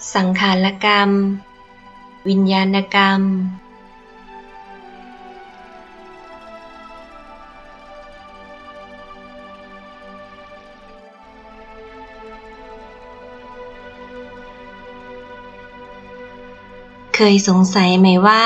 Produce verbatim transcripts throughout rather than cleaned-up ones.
สังขารกรรมวิญญาณกรรมเคยสงสัยไหมว่า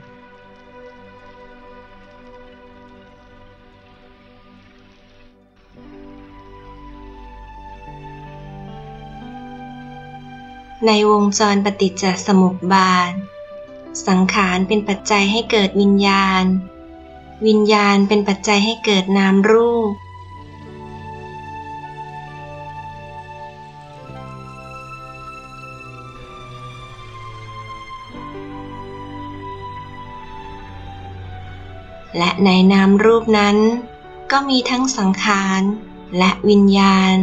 ในวงจรปฏิจจสมุปบาทสังขารเป็นปัจจัยให้เกิดวิญญาณวิญญาณเป็นปัจจัยให้เกิดนามรูปและในนามรูปนั้นก็มีทั้งสังขารและวิญญาณ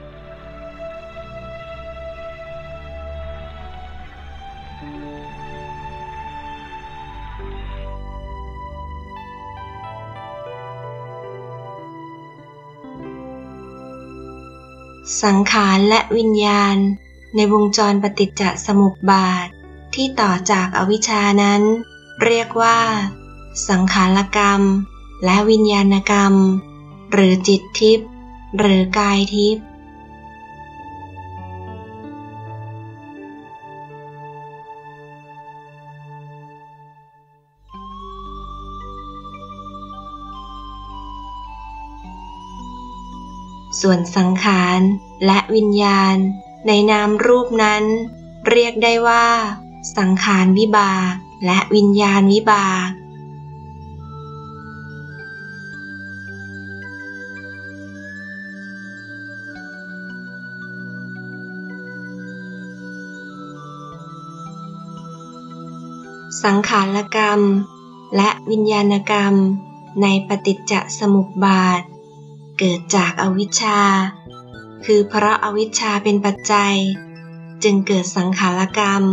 สังขารและวิญญาณในวงจรปฏิจจสมุปบาทที่ต่อจากอวิชชานั้นเรียกว่าสังขารกรรมและวิญญาณกรรมหรือจิตทิพย์หรือกายทิพย์ส่วนสังขารและวิญญาณในนามรูปนั้นเรียกได้ว่าสังขารวิบากและวิญญาณวิบากสังขารกรรมและวิญญาณกรรมในปฏิจจสมุปบาทเกิดจากอวิชชาคือเพราะอวิชชาเป็นปัจจัยจึงเกิดสังขารกรรม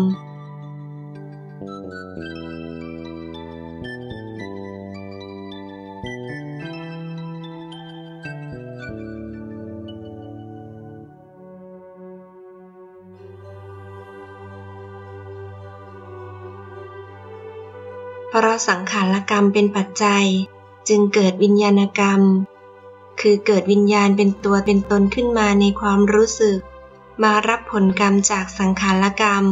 เพราะสังขารกรรมเป็นปัจจัยจึงเกิดวิญญาณกรรมคือเกิดวิญญาณเป็นตัวเป็นตนขึ้นมาในความรู้สึกมารับผลกรรมจากสังขารกรรม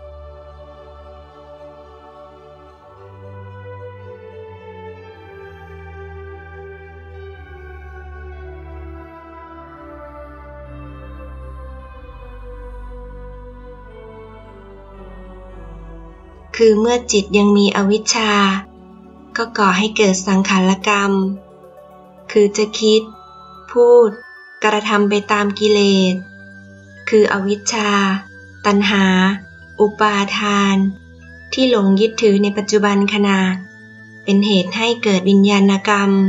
คือเมื่อจิตยังมีอวิชชาก็ก่อให้เกิดสังขารกรรมคือจะคิดพูดกระทำไปตามกิเลสคืออวิชชาตัณหาอุปาทานที่หลงยึดถือในปัจจุบันขณะเป็นเหตุให้เกิดวิญญาณกรรม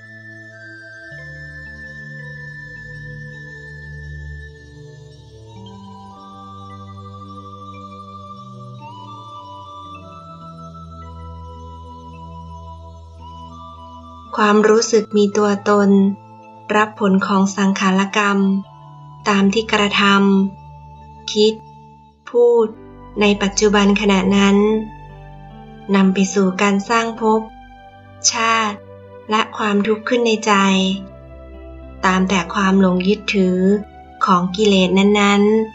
ความรู้สึกมีตัวตนรับผลของสังขารกรรมตามที่กระทำคิดพูดในปัจจุบันขณะนั้นนำไปสู่การสร้างภพชาติและความทุกข์ขึ้นในใจตามแต่ความหลงยึดถือของกิเลสนั้นๆ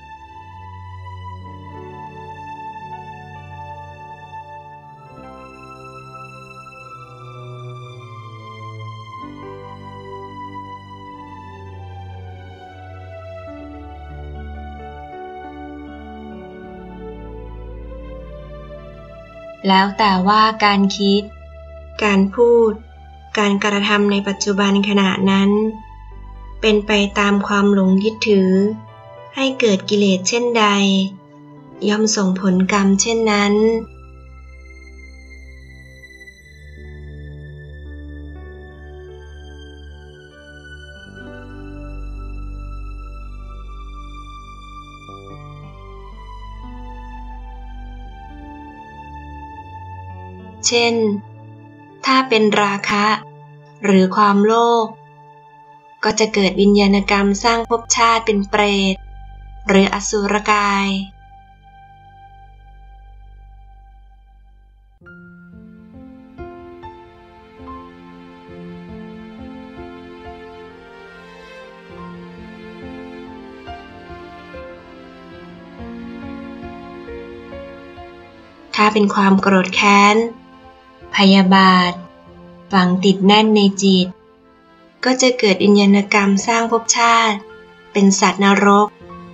แล้วแต่ว่าการคิดการพูดการกระทำในปัจจุบันขณะนั้นเป็นไปตามความหลงยึดถือให้เกิดกิเลสเช่นใดย่อมส่งผลกรรมเช่นนั้นเช่นถ้าเป็นราคะหรือความโลภก็จะเกิดวิญญาณกรรมสร้างภพชาติเป็นเปรตหรืออสุรกายถ้าเป็นความโกรธแค้นพยาบาทฝังติดแน่นในจิตก็จะเกิดวิญญาณกรรมสร้างภพชาติเป็นสัตว์นรก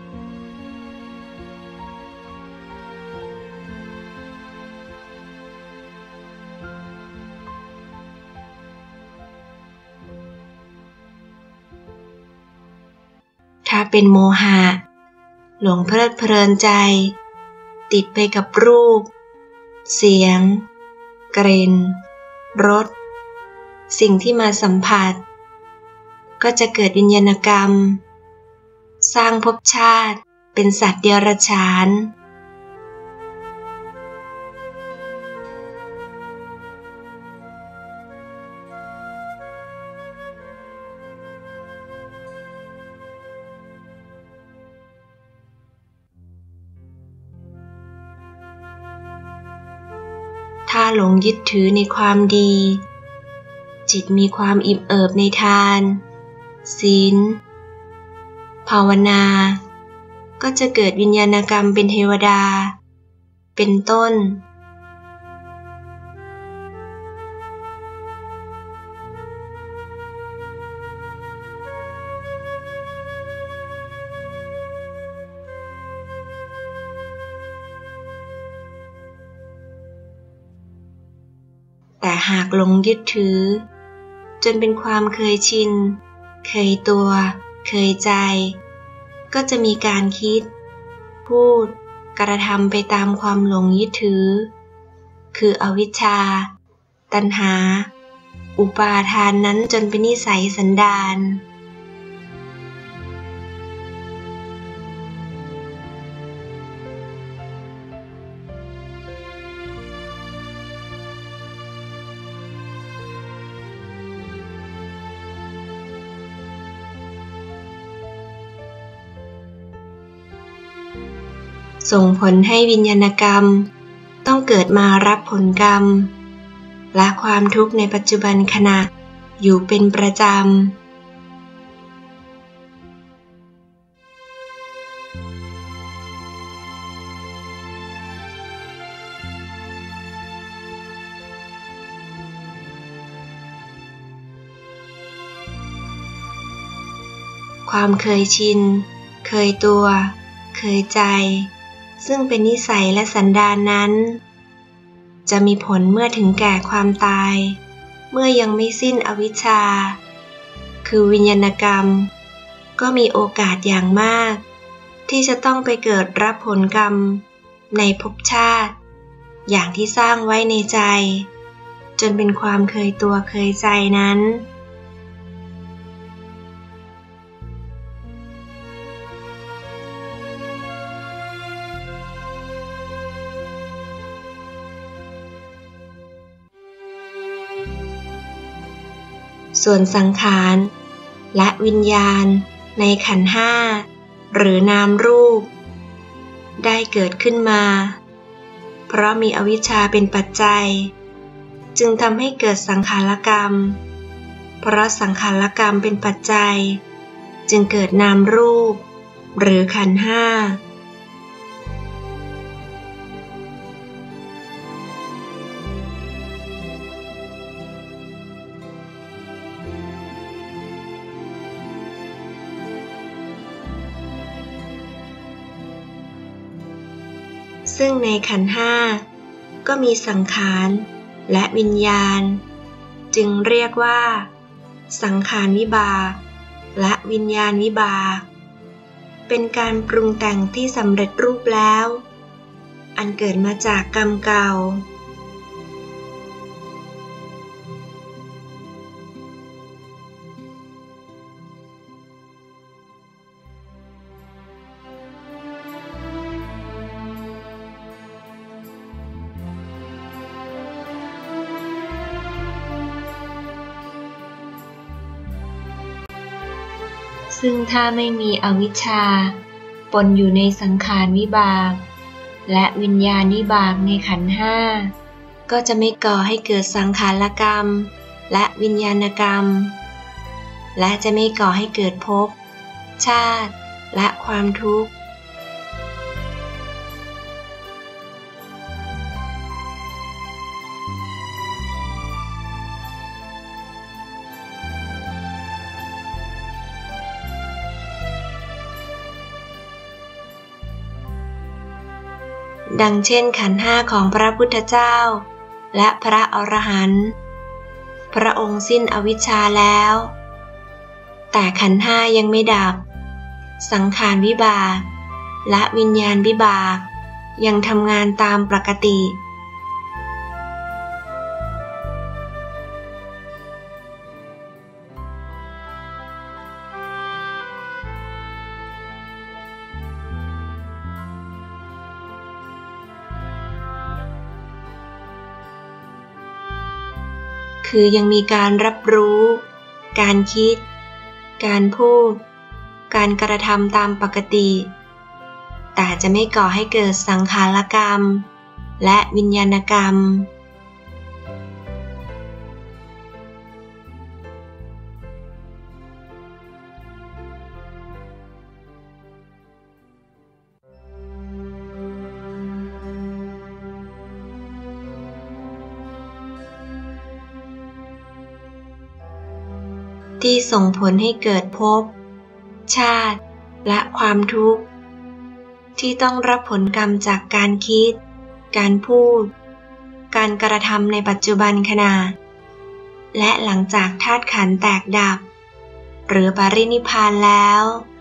ถ้าเป็นโมหะหลงเพลิดเพลินใจติดไปกับรูปเสียงกลิ่นรสสิ่งที่มาสัมผัสก็จะเกิดวิญญาณกรรมสร้างภพชาติเป็นสัตว์เดรัจฉานถ้าหลงยึดถือในความดีจิตมีความอิ่มเอิบในทานศีลภาวนาก็จะเกิดวิญญาณกรรมเป็นเทวดาเป็นต้นแต่หากหลงยึดถือจนเป็นความเคยชินเคยตัวเคยใจก็จะมีการคิดพูดกระทำไปตามความหลงยึดถือคืออวิชชาตัณหาอุปาทานนั้นจนเป็นนิสัยสันดานส่งผลให้วิญญาณกรรมต้องเกิดมารับผลกรรมและความทุกข์ในปัจจุบันขณะอยู่เป็นประจำความเคยชินเคยตัวเคยใจซึ่งเป็นนิสัยและสันดานนั้นจะมีผลเมื่อถึงแก่ความตายเมื่อยังไม่สิ้นอวิชชาคือวิญญาณกรรมก็มีโอกาสอย่างมากที่จะต้องไปเกิดรับผลกรรมในภพชาติอย่างที่สร้างไว้ในใจจนเป็นความเคยตัวเคยใจนั้นส่วนสังขารและวิญญาณในขันธ์ห้าหรือนามรูปได้เกิดขึ้นมาเพราะมีอวิชชาเป็นปัจจัยจึงทำให้เกิดสังขารกรรมเพราะสังขารกรรมเป็นปัจจัยจึงเกิดนามรูปหรือขันธ์ห้าซึ่งในขันธ์ห้าก็มีสังขารและวิญญาณจึงเรียกว่าสังขารวิบากและวิญญาณวิบากเป็นการปรุงแต่งที่สำเร็จรูปแล้วอันเกิดมาจากกรรมเก่าซึ่งถ้าไม่มีอวิชชาปนอยู่ในสังขารวิบากและวิญญาณวิบากในขันธ์ห้าก็จะไม่ก่อให้เกิดสังขารกรรมและวิญญาณกรรมและจะไม่ก่อให้เกิดภพชาติและความทุกข์ดังเช่นขันธ์ห้าของพระพุทธเจ้าและพระอรหันต์พระองค์สิ้นอวิชชาแล้วแต่ขันธ์ห้ายังไม่ดับสังขารวิบากและวิญญาณวิบากยังทำงานตามปกติคือยังมีการรับรู้การคิดการพูดการกระทำตามปกติแต่จะไม่ก่อให้เกิดสังขารกรรมและวิญญาณกรรมที่ส่งผลให้เกิดภพชาติและความทุกข์ที่ต้องรับผลกรรมจากการคิดการพูดการกระทำในปัจจุบันขณะและหลังจากธาตุขันธ์แตกดับหรือปรินิพพานแล้ว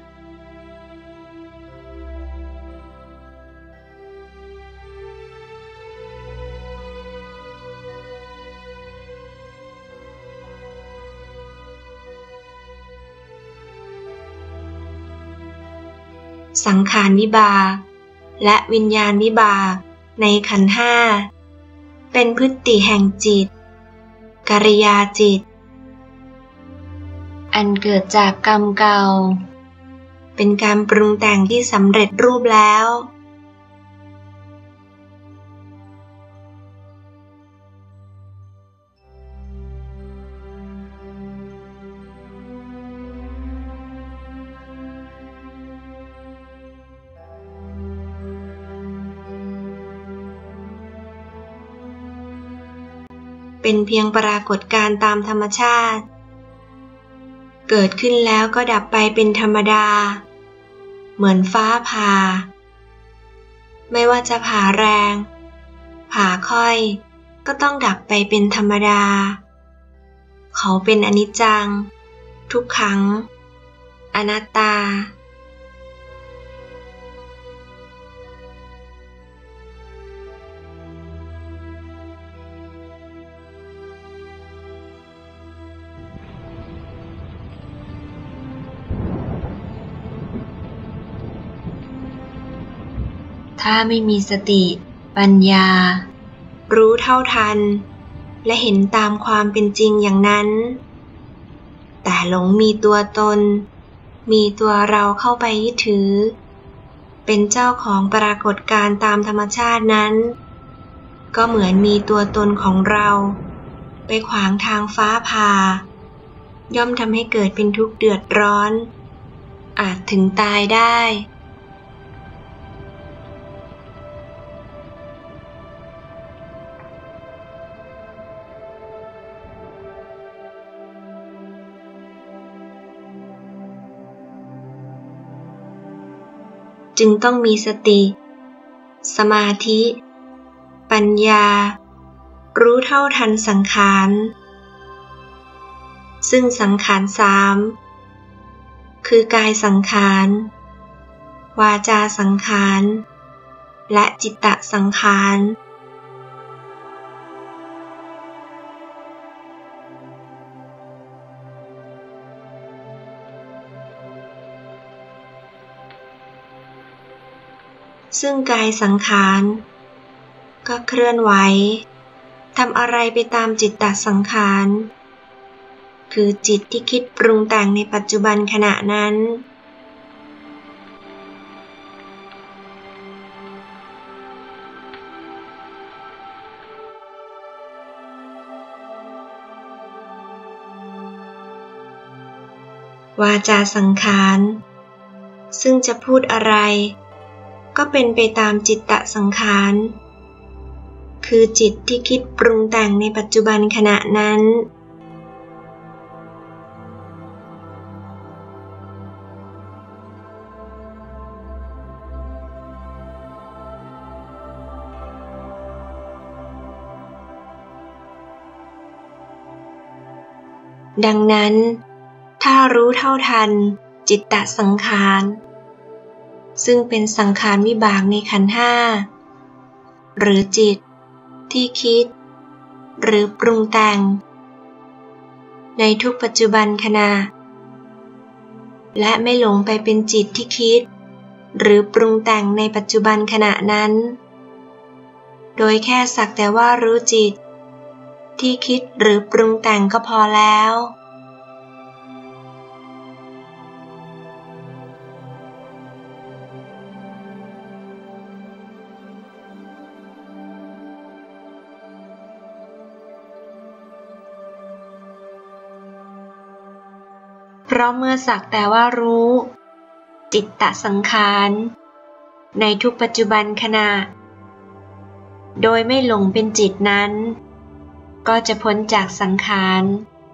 สังขารวิบากและวิญญาณวิบากในขันธ์ห้าเป็นพฤติแห่งจิตกิริยาจิตอันเกิดจากกรรมเก่าเป็นการปรุงแต่งที่สำเร็จรูปแล้วเป็นเพียงปรากฏการณ์ตามธรรมชาติเกิดขึ้นแล้วก็ดับไปเป็นธรรมดาเหมือนฟ้าผ่าไม่ว่าจะผ่าแรงผ่าค่อยก็ต้องดับไปเป็นธรรมดาเขาเป็นอนิจจังทุกขังอนัตตาถ้าไม่มีสติปัญญารู้เท่าทันและเห็นตามความเป็นจริงอย่างนั้นแต่หลงมีตัวตนมีตัวเราเข้าไปยึดถือเป็นเจ้าของปรากฏการณ์ตามธรรมชาตินั้นก็เหมือนมีตัวตนของเราไปขวางทางฟ้าผ่าย่อมทำให้เกิดเป็นทุกข์เดือดร้อนอาจถึงตายได้จึงต้องมีสติสมาธิปัญญารู้เท่าทันสังขารซึ่งสังขารสามคือกายสังขารวาจาสังขารและจิตตสังขารซึ่งกายสังขารก็เคลื่อนไหวทำอะไรไปตามจิตตสังขารคือจิตที่คิดปรุงแต่งในปัจจุบันขณะนั้นวาจาสังขารซึ่งจะพูดอะไรก็เป็นไปตามจิตตสังขารคือจิตที่คิดปรุงแต่งในปัจจุบันขณะนั้นดังนั้นถ้ารู้เท่าทันจิตตสังขารซึ่งเป็นสังขารวิบากในขันธ์ห้าหรือจิตที่คิดหรือปรุงแต่งในทุกปัจจุบันขณะและไม่หลงไปเป็นจิตที่คิดหรือปรุงแต่งในปัจจุบันขณะนั้นโดยแค่สักแต่ว่ารู้จิตที่คิดหรือปรุงแต่งก็พอแล้วเพราะเมื่อสักแต่ว่ารู้จิตตสังขารในทุกปัจจุบันขณะโดยไม่หลงเป็นจิตนั้นก็จะพ้นจากสังขาร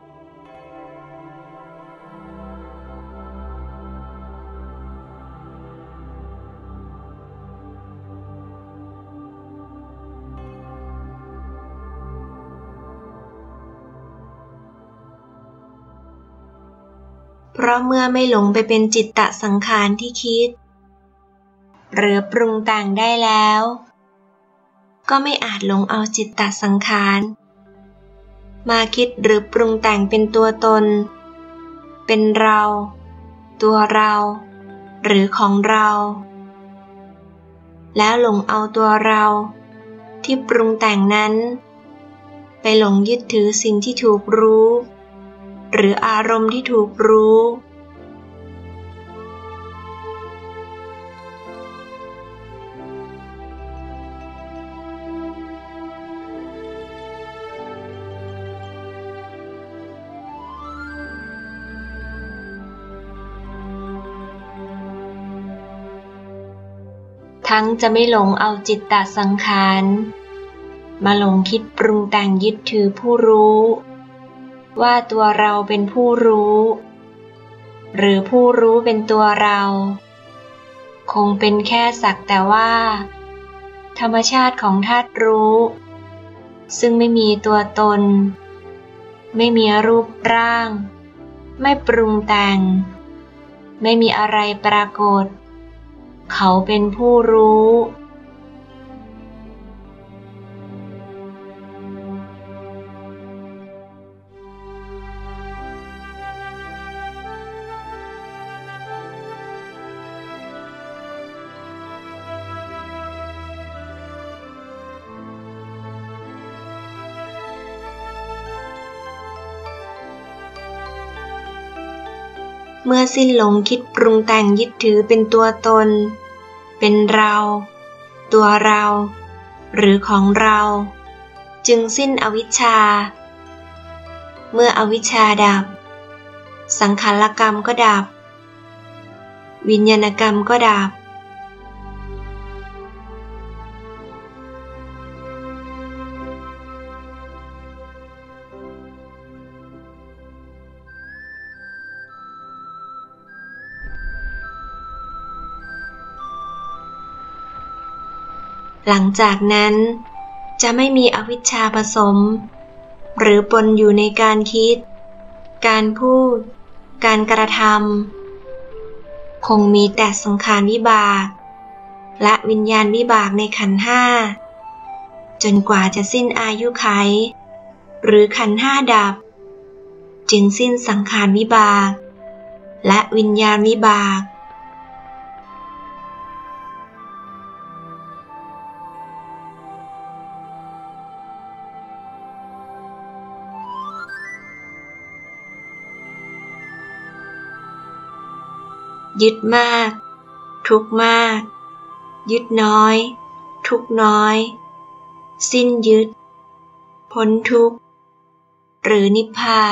เพราะเมื่อไม่หลงไปเป็นจิตตสังขารที่คิดหรือปรุงแต่งได้แล้วก็ไม่อาจหลงเอาจิตตสังขารมาคิดหรือปรุงแต่งเป็นตัวตนเป็นเราตัวเราหรือของเราแล้วหลงเอาตัวเราที่ปรุงแต่งนั้นไปหลงยึดถือสิ่งที่ถูกรู้หรืออารมณ์ที่ถูกรู้ทั้งจะไม่หลงเอาจิตตสังขารมาหลงคิดปรุงแต่งยึดถือผู้รู้ว่าตัวเราเป็นผู้รู้หรือผู้รู้เป็นตัวเราคงเป็นแค่สักแต่ว่าธรรมชาติของธาตุรู้ซึ่งไม่มีตัวตนไม่มีรูปร่างไม่ปรุงแต่งไม่มีอะไรปรากฏเขาเป็นผู้รู้เมื่อสิ้นหลงคิดปรุงแต่งยึดถือเป็นตัวตนเป็นเราตัวเราหรือของเราจึงสิ้นอวิชชาเมื่ออวิชชาดับสังขารกรรมก็ดับวิญญาณกรรมก็ดับหลังจากนั้นจะไม่มีอวิชชาผสมหรือปนอยู่ในการคิดการพูดการกระทำคงมีแต่สังขารวิบากและวิญญาณวิบากในขันธ์ห้าจนกว่าจะสิ้นอายุขัยหรือขันธ์ห้าดับจึงสิ้นสังขารวิบากและวิญญาณวิบากยึดมากทุกข์มากยึดน้อยทุกข์น้อยสิ้นยึดพ้นทุกข์หรือนิพพาน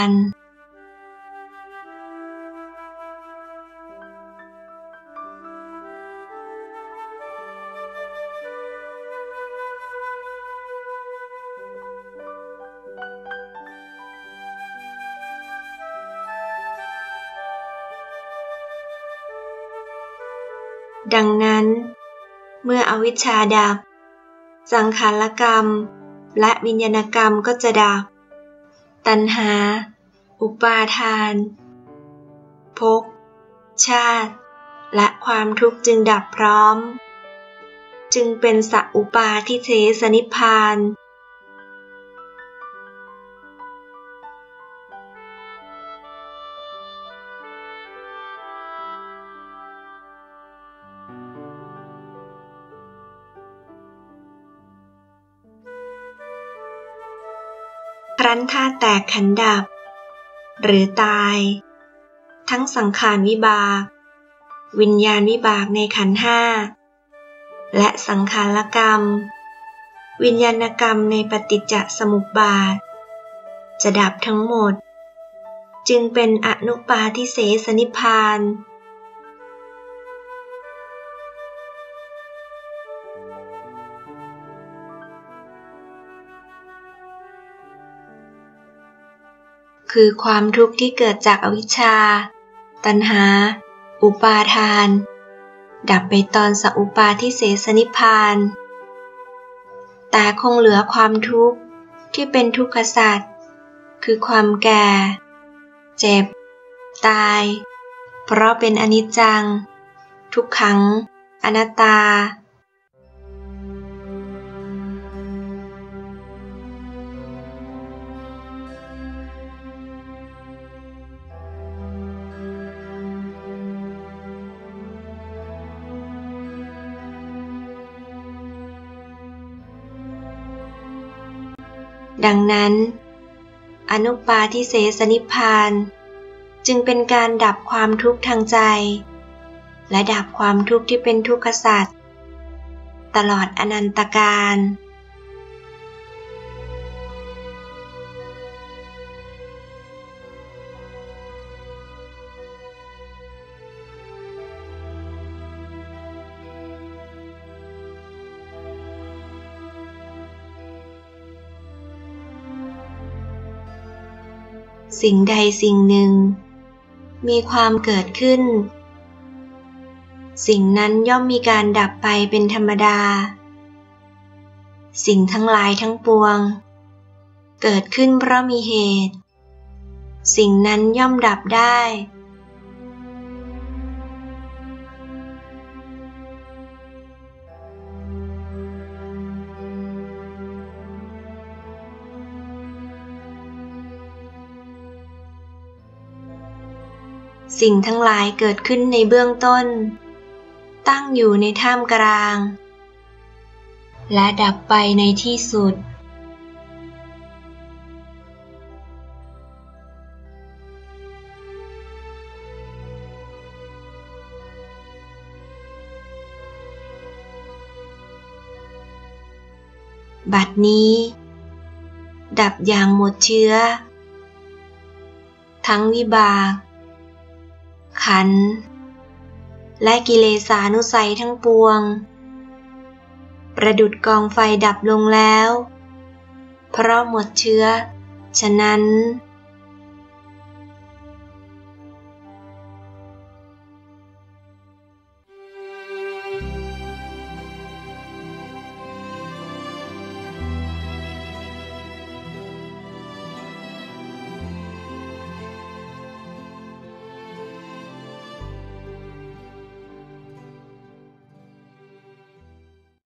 ดังนั้นเมื่ออวิชชาดับสังขารกรรมและวิญญาณกรรมก็จะดับตัณหาอุปาทานภพชาติและความทุกข์จึงดับพร้อมจึงเป็นสัอุปาทิเสสนิพพานครั้นธาตุแตกขันธ์ดับหรือตายทั้งสังขารวิบากวิญญาณวิบากในขันธ์ห้าและสังขารกรรมวิญญาณกรรมในปฏิจจสมุปบาทจะดับทั้งหมดจึงเป็นอนุปาทิเสสนิพพานคือความทุกข์ที่เกิดจากอวิชชาตัณหาอุปาทานดับไปตอนสัอุปาทิเสสนิพพานแต่คงเหลือความทุกข์ที่เป็นทุกขสัจคือความแก่เจ็บตายเพราะเป็นอนิจจังทุกขังอนัตตาดังนั้นอนุปาทิเสสนิพพานจึงเป็นการดับความทุกข์ทางใจและดับความทุกข์ที่เป็นทุกขสัจตลอดอนันตกาลสิ่งใดสิ่งหนึ่งมีความเกิดขึ้นสิ่งนั้นย่อมมีการดับไปเป็นธรรมดาสิ่งทั้งหลายทั้งปวงเกิดขึ้นเพราะมีเหตุสิ่งนั้นย่อมดับได้สิ่งทั้งหลายเกิดขึ้นในเบื้องต้นตั้งอยู่ในท่ามกลางและดับไปในที่สุดบัดนี้ดับอย่างหมดเชื้อทั้งวิบากขันธ์และกิเลสานุสัยทั้งปวงประดุจกองไฟดับลงแล้วเพราะหมดเชื้อฉะนั้น